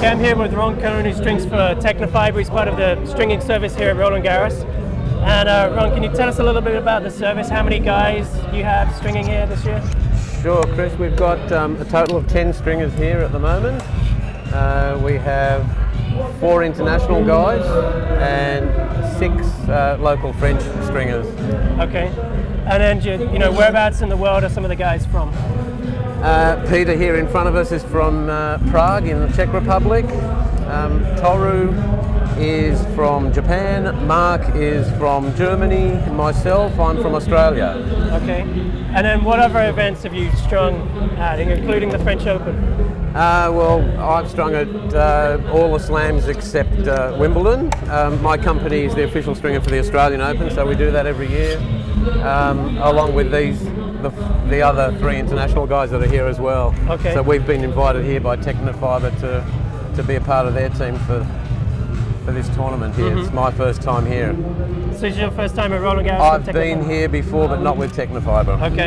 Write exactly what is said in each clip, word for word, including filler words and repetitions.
Okay, I'm here with Ron Kohn, who strings for Tecnifibre. He's part of the stringing service here at Roland Garros. And uh, Ron, can you tell us a little bit about the service? How many guys you have stringing here this year? Sure, Chris. We've got um, a total of ten stringers here at the moment. Uh, we have four international guys and six uh, local French stringers. Okay. And then, you, you know, whereabouts in the world are some of the guys from? Uh, Peter here in front of us is from uh, Prague in the Czech Republic. Um, Toru is from Japan. Mark is from Germany. Myself, I'm from Australia. Okay. And then what other events have you strung at, including the French Open? Uh, well, I've strung at uh, all the slams except uh, Wimbledon. Um, my company is the official stringer for the Australian Open, so we do that every year, um, along with these the, the other three international guys that are here as well. Okay. So we've been invited here by Tecnifibre to to be a part of their team for for this tournament here. Mm-hmm. It's my first time here. So it's your first time at Roland Garros? I've been here before, but not with Tecnifibre. Okay.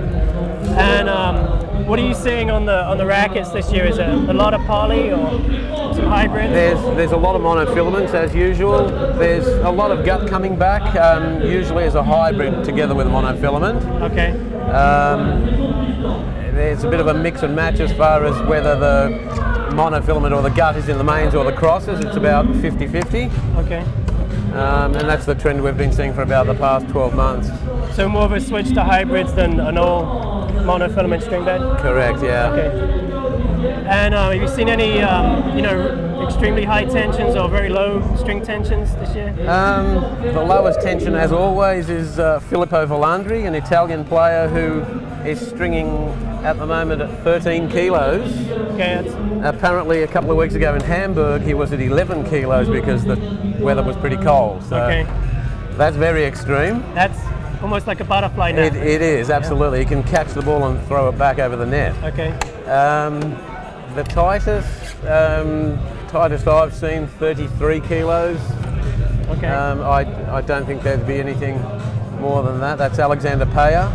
And um, what are you seeing on the on the rackets this year? Is it a lot of poly or some hybrid? There's there's a lot of monofilaments as usual. There's a lot of gut coming back, um, usually as a hybrid together with a monofilament. Okay. Um, there's a bit of a mix and match as far as whether the monofilament or the gut is in the mains or the crosses. It's about fifty fifty. Okay. Um, and that's the trend we've been seeing for about the past twelve months. So more of a switch to hybrids than an all monofilament string bed? Correct, yeah. Okay. And uh, have you seen any, um, you know, extremely high tensions or very low string tensions this year? Um, the lowest tension, as always, is uh, Filippo Volandri, an Italian player who is stringing at the moment at thirteen kilos. Okay. That's... Apparently, a couple of weeks ago in Hamburg, he was at eleven kilos because the weather was pretty cold. So okay. That's very extreme. That's almost like a butterfly net. It, it is, absolutely. Yeah. You can catch the ball and throw it back over the net. Okay. Um, the tightest, um, tightest I've seen, thirty-three kilos. Okay. Um, I, I don't think there'd be anything more than that. That's Alexander Payer,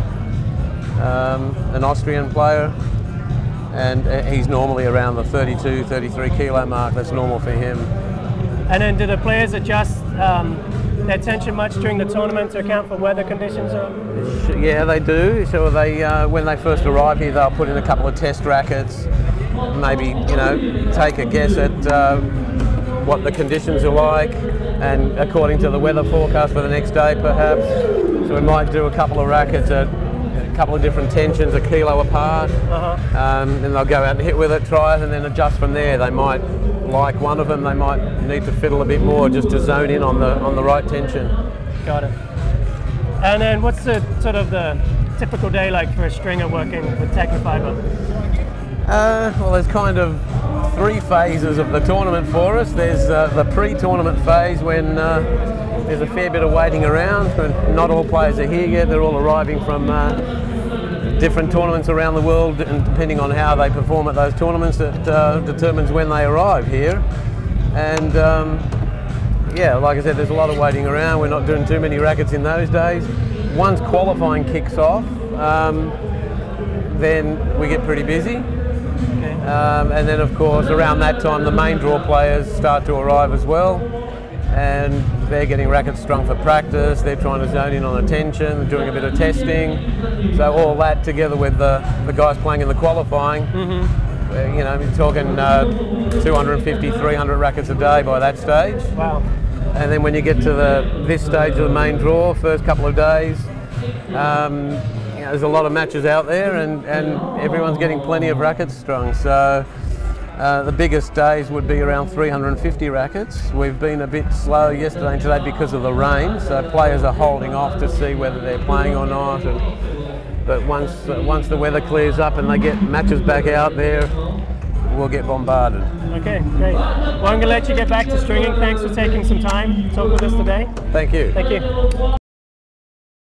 um, an Austrian player, and he's normally around the thirty-two, thirty-three kilo mark. That's normal for him. And then do the players adjust um, their tension much during the tournament to account for weather conditions? Or? Yeah, they do. So they, uh, when they first arrive here, they'll put in a couple of test rackets, maybe, you know, take a guess at uh, what the conditions are like, and according to the weather forecast for the next day, perhaps. So we might do a couple of rackets at a couple of different tensions, a kilo apart. Uh-huh. um, and they'll go out and hit with it, try it, and then adjust from there. They might like one of them, they might need to fiddle a bit more just to zone in on the on the right tension. Got it. And then what's the sort of the typical day like for a stringer working with Tecnifibre? Uh, well, there's kind of three phases of the tournament for us. There's uh, the pre-tournament phase when uh, there's a fair bit of waiting around. And not all players are here yet. They're all arriving from uh, different tournaments around the world, and depending on how they perform at those tournaments, it uh, determines when they arrive here. And um, yeah, like I said, there's a lot of waiting around. We're not doing too many rackets in those days. Once qualifying kicks off, um, then we get pretty busy. Okay. Um, and then of course around that time the main draw players start to arrive as well, and they're getting rackets strung for practice. They're trying to zone in on the tension, doing a bit of testing. So all that together with the, the guys playing in the qualifying, mm-hmm. uh, you know, you're talking uh, two hundred fifty, three hundred rackets a day by that stage. Wow. And then when you get to the this stage of the main draw, first couple of days, um, you know, there's a lot of matches out there, and, and everyone's getting plenty of rackets strung. So uh, the biggest days would be around three hundred fifty rackets. We've been a bit slow yesterday and today because of the rain, so players are holding off to see whether they're playing or not. And, but once, uh, once the weather clears up and they get matches back out there, we'll get bombarded. Okay, great. Well, I'm going to let you get back to stringing. Thanks for taking some time to talk with us today. Thank you. Thank you.